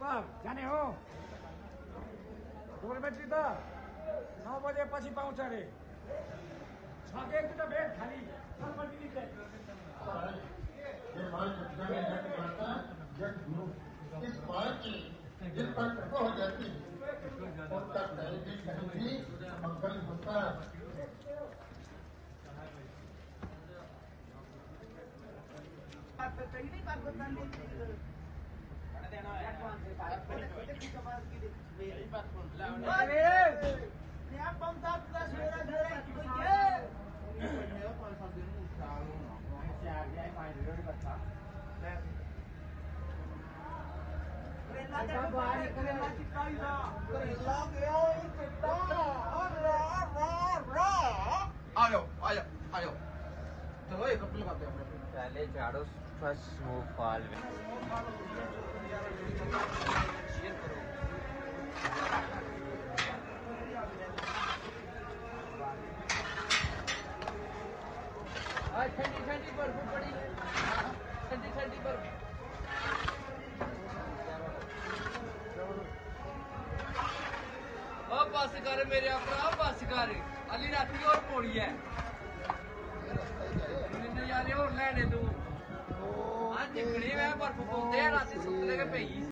साहब जाने हो डोरमेट्री त 9 बजे पछि पाउँछ रे छ एक दुईटा बेड खाली इस बात की जिस पर कृपा हो जाती है उनका कहीं भी मंगल होता है। आ जाओ चलो एक कपड़े लगाते हैं पहले झाड़ो फर्स्ट स्नोफॉल में ठंडी ठंडी बर्फ पड़ी ठंडी ठंडी बर्फ बस कर मेरे भरा बस कर अली राती और पौड़ी है नजारे और लैने तू अज निकली मैं बर्फ पौंदे राती सुतने के पई